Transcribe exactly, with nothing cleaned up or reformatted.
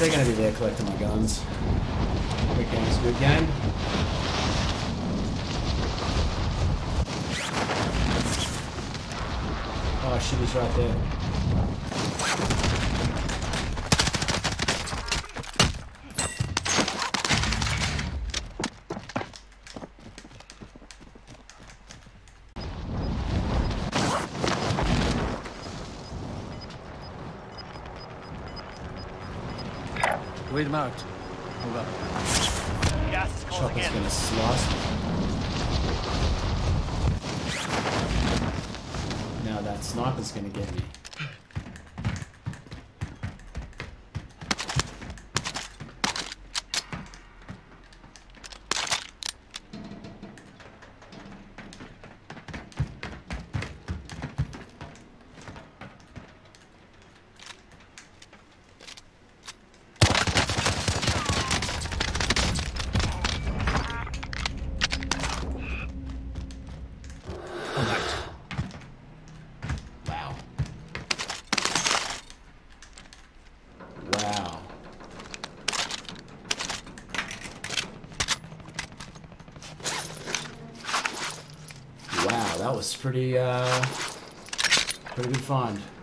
they're gonna be there collecting my guns. Good game's a good game. Oh shit, he's right there. Wait marked. Hold up. Gas is closing Chopper's in. gonna slice me. Now that sniper's gonna get me. Wow. Wow. Wow, that was pretty, uh, pretty good find.